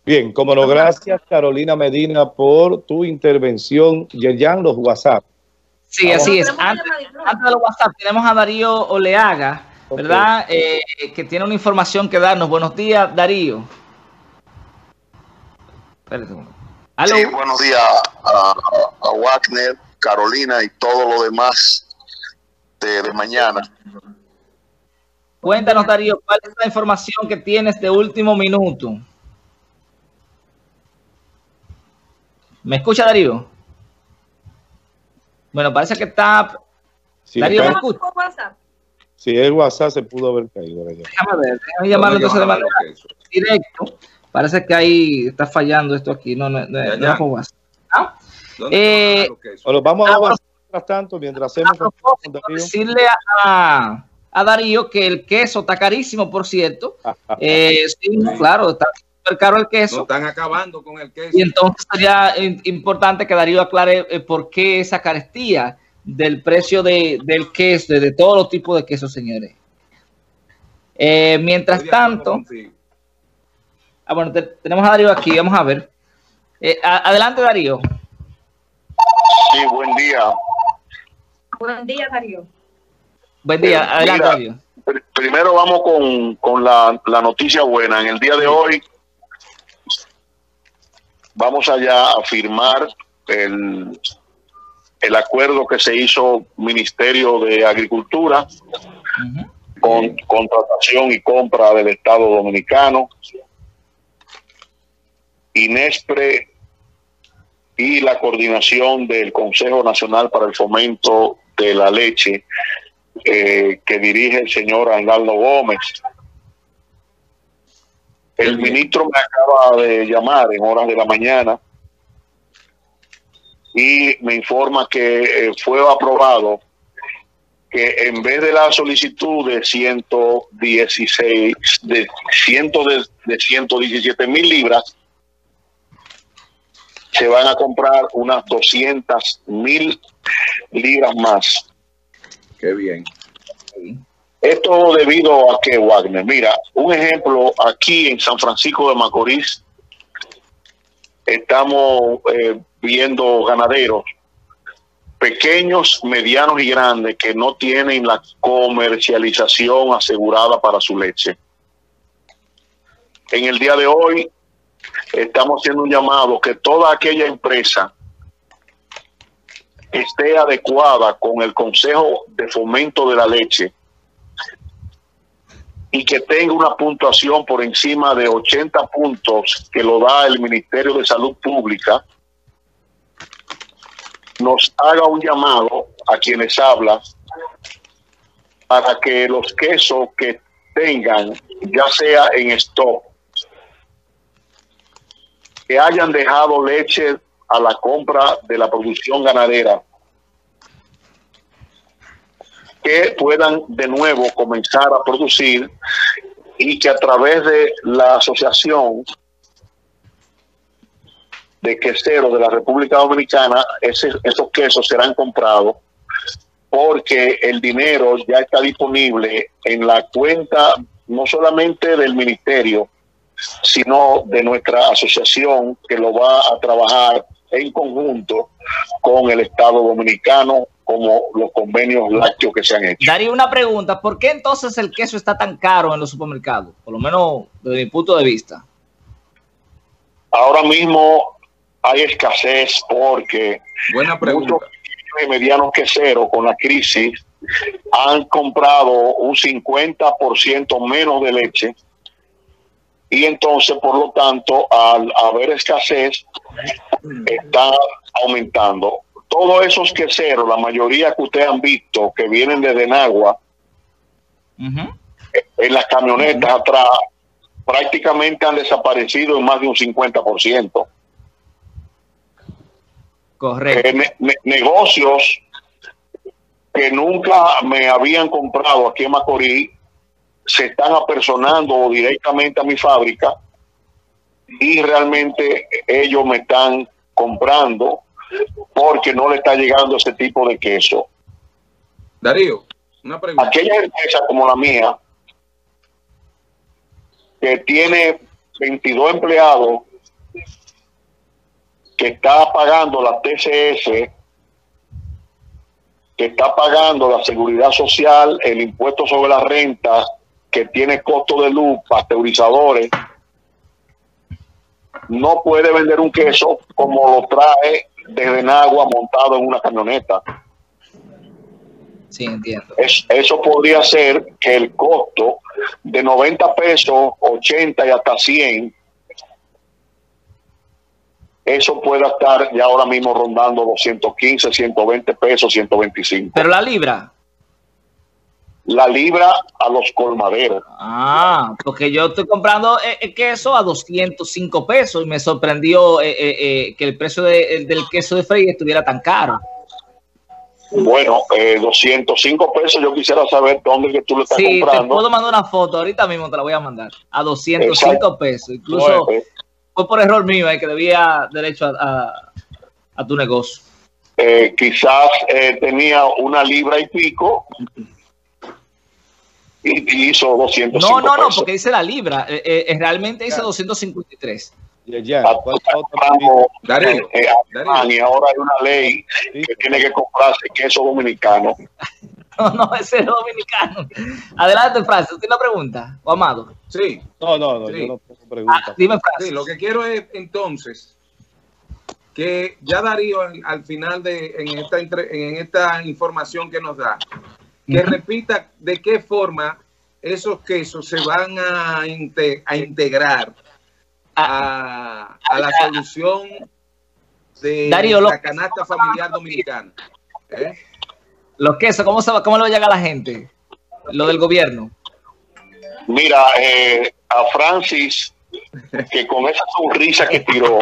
Bien, como no, gracias Carolina Medina por tu intervención. Yerjan, los WhatsApp. Sí, vamos. Así es. Antes de los WhatsApp tenemos a Darío Oleaga, ¿verdad? Que tiene una información que darnos. Buenos días, Darío. ¿Aló? Sí, buenos días a Wagner, Carolina y todo lo demás de mañana. Cuéntanos, Darío, ¿cuál es la información que tienes de último minuto? ¿Me escucha, Darío? Bueno, parece que está... Sí, Darío, ¿me escucha? Sí, el WhatsApp se pudo haber caído. Déjame llamarlo entonces de manera directo. Parece que ahí está fallando esto aquí. No es por WhatsApp. Bueno, vamos a avanzar mientras tanto, mientras hacemos... Decirle a Darío que el queso está carísimo, por cierto. Sí, claro, está súper caro el queso. No están acabando con el queso. Y entonces sería importante que Darío aclare por qué esa carestía del precio del queso, de todos los tipos de quesos, señores. Mientras tanto... bueno, tenemos a Darío aquí, vamos a ver. Adelante, Darío. Sí, buen día. Buen día, Darío. Buen día, adelante, Darío. Primero vamos con la noticia buena. En el día de hoy vamos allá a firmar el acuerdo que se hizo Ministerio de Agricultura con contratación y compra del Estado Dominicano, INESPRE y la coordinación del Consejo Nacional para el Fomento de la Leche, que dirige el señor Arnaldo Gómez. El ministro me acaba de llamar en horas de la mañana y me informa que fue aprobado que en vez de la solicitud de 117,000 libras, se van a comprar unas 200,000 libras más. Qué bien. Esto debido a que, Wagner, mira, un ejemplo, aquí en San Francisco de Macorís estamos viendo ganaderos pequeños, medianos y grandes que no tienen la comercialización asegurada para su leche. En el día de hoy estamos haciendo un llamado que toda aquella empresa esté adecuada con el Consejo de Fomento de la Leche y que tenga una puntuación por encima de 80 puntos que lo da el Ministerio de Salud Pública, nos haga un llamado a quienes hablan para que los quesos que tengan, ya sea en stock, que hayan dejado leche a la compra de la producción ganadera, que puedan de nuevo comenzar a producir y que a través de la Asociación de Queseros de la República Dominicana, esos quesos serán comprados, porque el dinero ya está disponible en la cuenta no solamente del ministerio, sino de nuestra asociación, que lo va a trabajar en conjunto con el Estado Dominicano, como los convenios lácteos que se han hecho. Daría una pregunta, ¿por qué entonces el queso está tan caro en los supermercados? Por lo menos desde mi punto de vista. Ahora mismo hay escasez porque muchos y medianos queseros con la crisis han comprado un 50% menos de leche, y entonces, por lo tanto, al haber escasez, está aumentando. Todos esos queseros, la mayoría que ustedes han visto, que vienen desde Nagua, en las camionetas atrás, prácticamente han desaparecido en más de un 50%. Correcto. Negocios que nunca me habían comprado aquí en Macorís se están apersonando directamente a mi fábrica y realmente ellos me están comprando porque no le está llegando ese tipo de queso. Darío, una pregunta. Aquella empresa como la mía, que tiene 22 empleados que está pagando la TCS, que está pagando la seguridad social, el impuesto sobre la renta, que tiene costo de luz, pasteurizadores, no puede vender un queso como lo trae desde Nagua montado en una camioneta. Sí, entiendo. Eso podría ser que el costo de 90 pesos, 80 y hasta 100, eso pueda estar ya ahora mismo rondando los 115, 120 pesos, 125. Pero la libra. La libra a los colmaderos. Ah, porque yo estoy comprando queso a 205 pesos y me sorprendió que el precio del queso de freír estuviera tan caro. Bueno, 205 pesos, yo quisiera saber dónde que tú lo estás comprando. Sí, te puedo mandar una foto, ahorita mismo te la voy a mandar, a 205 pesos. Incluso fue por error mío, que debía derecho a tu negocio. Quizás tenía una libra y pico y hizo 205 pesos. No, porque dice la libra, realmente dice 253. Darío. Y ahora hay una ley que tiene que comprarse queso dominicano. No, ese es dominicano. Adelante, Francis, ¿usted tiene una pregunta? ¿O Amado? Sí. No, sí. Yo no tengo preguntas. Dime, Francis. Sí, lo que quiero es entonces que ya Darío al final en esta información que nos da, que repita de qué forma esos quesos se van a integrar a la solución de Darío, la canasta familiar dominicana. Los quesos, ¿cómo le va a llegar a la gente? Lo del gobierno. Mira, a Francis, que con esa sonrisa que tiró,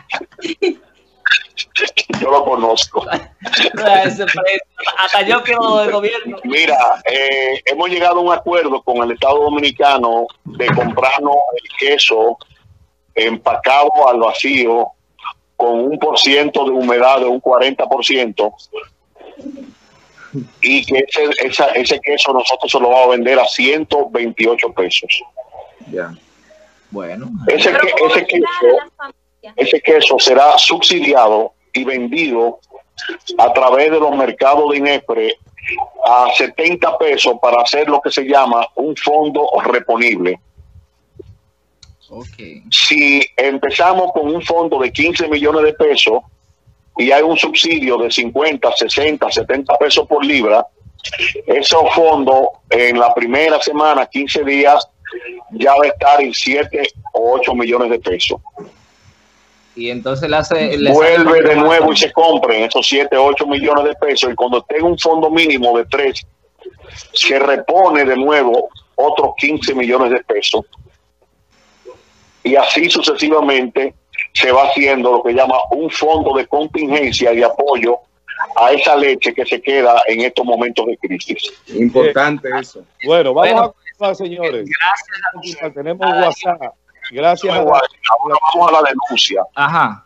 yo lo conozco. Hasta yo quiero lo del gobierno. Mira, hemos llegado a un acuerdo con el Estado Dominicano de comprarnos el queso empacado al vacío con 1% de humedad de un 40%, y que ese queso nosotros se lo vamos a vender a 128 pesos. Ya. Bueno. Ese queso será subsidiado y vendido a través de los mercados de INEPRE a 70 pesos para hacer lo que se llama un fondo reponible. Okay. Si empezamos con un fondo de 15 millones de pesos y hay un subsidio de 50, 60, 70 pesos por libra, esos fondos en la primera semana, 15 días, ya va a estar en 7 o 8 millones de pesos. Y entonces vuelve de nuevo y se compren esos 7 o 8 millones de pesos, y cuando tenga un fondo mínimo de 3, se repone de nuevo otros 15 millones de pesos. Y así sucesivamente se va haciendo lo que llama un fondo de contingencia y de apoyo a esa leche que se queda en estos momentos de crisis. Importante eso. Bueno, vamos a continuar, señores. Gracias. Tenemos WhatsApp. Gracias. Ahora vamos a la denuncia. Ajá.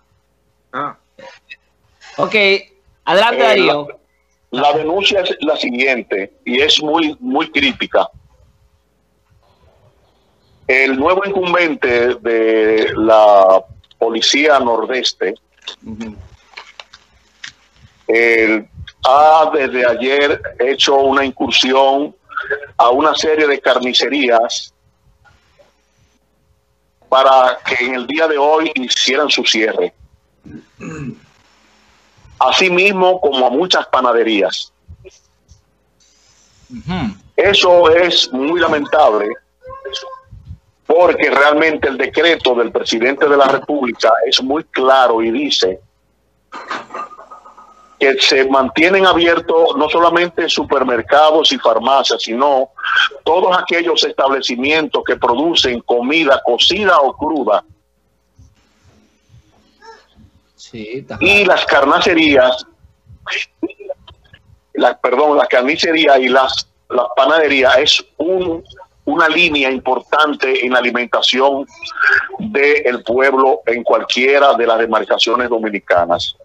Ok, adelante, Darío. La denuncia es la siguiente y es muy crítica. El nuevo incumbente de la Policía Nordeste ha desde ayer hecho una incursión a una serie de carnicerías para que en el día de hoy hicieran su cierre. Asimismo como a muchas panaderías. Eso es muy lamentable, porque realmente el decreto del presidente de la República es muy claro y dice que se mantienen abiertos no solamente supermercados y farmacias, sino todos aquellos establecimientos que producen comida cocida o cruda. Sí, y las carnicerías, la carnicería y las panaderías es una línea importante en la alimentación del pueblo en cualquiera de las demarcaciones dominicanas.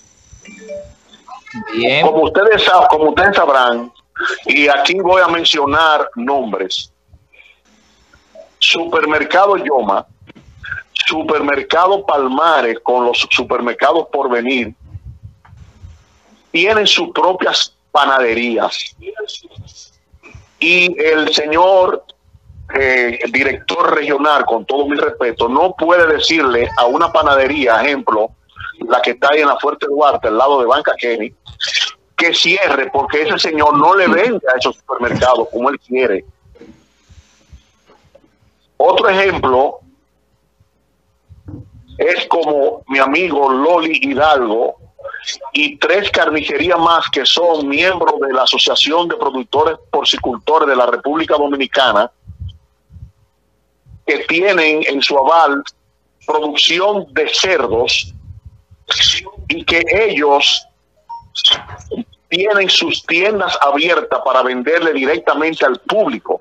Bien. Como ustedes sabrán, y aquí voy a mencionar nombres: Supermercado Yoma, Supermercado Palmares con los supermercados Porvenir tienen sus propias panaderías. Y el señor director regional, con todo mi respeto, no puede decirle a una panadería, ejemplo, la que está ahí en la Fuerte Duarte, al lado de Banca Kenny, que cierre, porque ese señor no le vende a esos supermercados como él quiere. Otro ejemplo es como mi amigo Loli Hidalgo y 3 carnicerías más que son miembros de la Asociación de Productores Porcicultores de la República Dominicana, que tienen en su aval producción de cerdos y que ellos tienen sus tiendas abiertas para venderle directamente al público.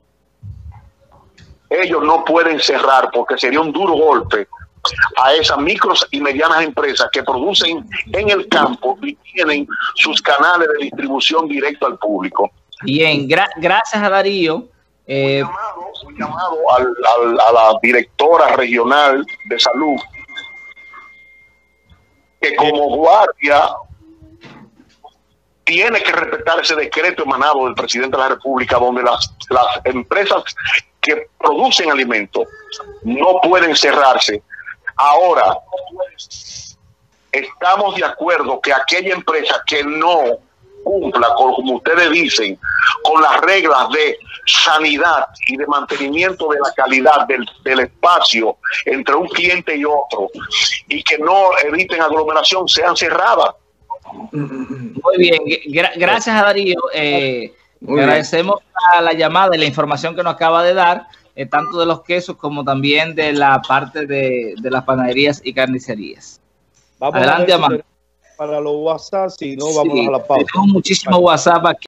Ellos no pueden cerrar porque sería un duro golpe a esas micros y medianas empresas que producen en el campo y tienen sus canales de distribución directo al público. Bien, gracias a Darío. Un llamado a la directora regional de salud, que como guardia tiene que respetar ese decreto emanado del presidente de la República, donde las empresas que producen alimentos no pueden cerrarse. Ahora, estamos de acuerdo que aquella empresa que no cumpla, como ustedes dicen, con las reglas de sanidad y de mantenimiento de la calidad del espacio entre un cliente y otro, y que no eviten aglomeración, sean cerradas. Muy bien, gracias a Darío. Agradecemos la llamada y la información que nos acaba de dar, tanto de los quesos como también de la parte de las panaderías y carnicerías. Vamos adelante, Amanda. Para los WhatsApp, si no, vamos a la pausa. Tenemos muchísimos WhatsApp aquí.